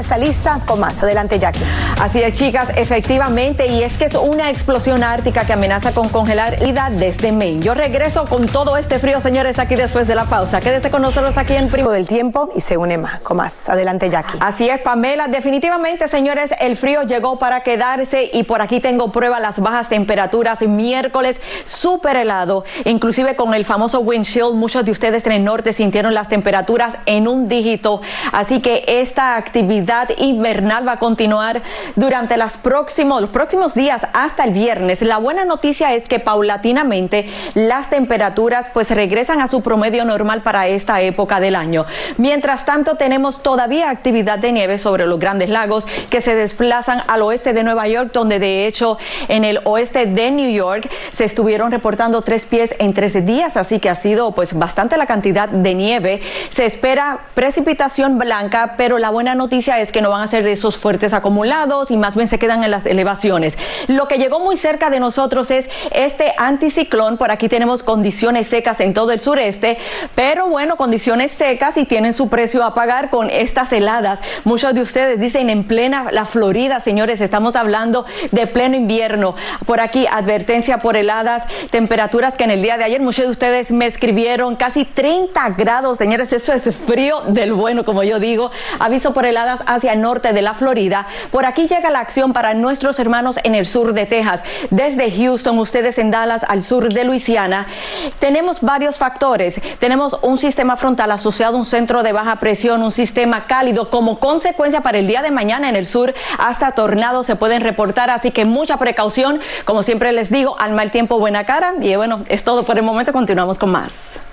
está lista con más. Adelante, Jackie. Así es, chicas, efectivamente, y es que es una explosión ártica que amenaza con congelar ida desde Maine. Yo regreso con todo este frío, señores, aquí después de la pausa. Quédese con nosotros aquí en Primo del Tiempo y se une más con más. Adelante, Jackie. Así es, Pamela, definitivamente, señores, el frío llegó para quedarse y por aquí tengo prueba las bajas temperaturas. Miércoles súper helado, inclusive con el famoso wind chill. Muchos de ustedes en el norte sintieron las temperaturas en un dígito, así que esta actividad invernal va a continuar durante los próximos días hasta el viernes. La buena noticia es que paulatinamente las temperaturas pues regresan a su promedio normal para esta época del año. Mientras tanto, tenemos todavía actividad de nieve sobre los Grandes Lagos que se desplazan al oeste de Nueva York, donde de hecho en el oeste de New York se estuvieron reportando 3 pies en 13 días, así que ha sido pues bastante la cantidad de nieve. Se espera precipitación blanca, pero la buena noticia es que no van a ser de esos fuertes acumulados y más bien se quedan en las elevaciones. Lo que llegó muy cerca de nosotros es este anticiclón. Por aquí tenemos condiciones secas en todo el sureste, pero bueno, condiciones secas y tienen su precio a pagar con estas heladas. Muchos de ustedes dicen en plena la Florida, señores, estamos hablando de pleno invierno. Por aquí advertencia por heladas, temperaturas que en el día de ayer muchos de ustedes me escribieron casi 30 grados, señores, eso es frío del bueno, como yo digo. Aviso por heladas hacia el norte de la Florida. Por aquí llega la acción para nuestros hermanos en el sur de Texas, desde Houston, ustedes en Dallas, al sur de Luisiana. Tenemos varios factores. Tenemos un sistema frontal asociado a un centro de baja presión, un sistema cálido. Como consecuencia, para el día de mañana en el sur hasta tornados se pueden reportar, así que mucha precaución. Como siempre les digo, al mal tiempo buena cara. Y bueno, es todo por el momento, continuamos con más.